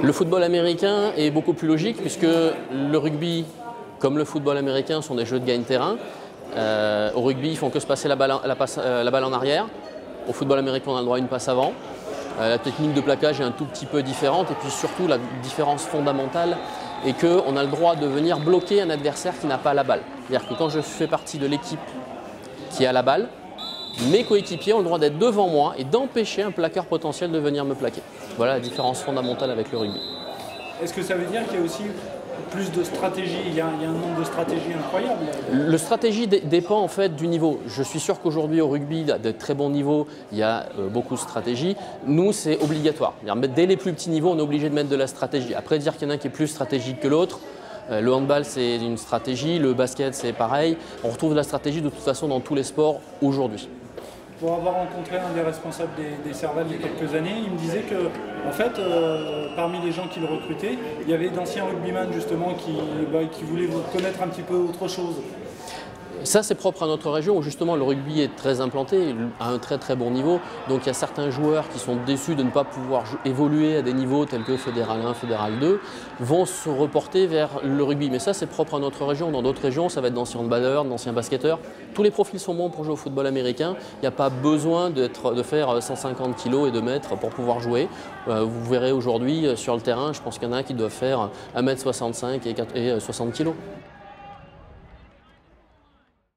Le football américain est beaucoup plus logique puisque le rugby, comme le football américain, sont des jeux de gagne-terrain. Au rugby, ils font que se passer la balle en arrière. Au football américain, on a le droit à une passe avant. La technique de plaquage est un tout petit peu différente et puis surtout la différence fondamentale est qu'on a le droit de venir bloquer un adversaire qui n'a pas la balle. C'est-à-dire que quand je fais partie de l'équipe qui a la balle, mes coéquipiers ont le droit d'être devant moi et d'empêcher un plaqueur potentiel de venir me plaquer. Voilà la différence fondamentale avec le rugby. Est-ce que ça veut dire qu'il y a aussi plus de stratégies, il y a un nombre de stratégies incroyable? Le stratégie dépend en fait du niveau. Je suis sûr qu'aujourd'hui au rugby, à de très bons niveaux, il y a beaucoup de stratégies. Nous, c'est obligatoire. Dès les plus petits niveaux, on est obligé de mettre de la stratégie. Après, dire qu'il y en a un qui est plus stratégique que l'autre, le handball, c'est une stratégie, le basket, c'est pareil. On retrouve de la stratégie de toute façon dans tous les sports aujourd'hui. Pour avoir rencontré un des responsables des Servals il y a quelques années, il me disait que, en fait, parmi les gens qui le recrutaient, il y avait d'anciens rugbyman justement qui voulaient connaître un petit peu autre chose. Ça, c'est propre à notre région où justement le rugby est très implanté, à un très très bon niveau. Donc il y a certains joueurs qui sont déçus de ne pas pouvoir évoluer à des niveaux tels que Fédéral 1, Fédéral 2, vont se reporter vers le rugby. Mais ça, c'est propre à notre région. Dans d'autres régions, ça va être d'anciens handballeurs, d'anciens basketteurs. Tous les profils sont bons pour jouer au football américain. Il n'y a pas besoin de faire 150 kg et 2 mètres pour pouvoir jouer. Vous verrez aujourd'hui sur le terrain, je pense qu'il y en a qui doivent faire 1m65 et 60 kg.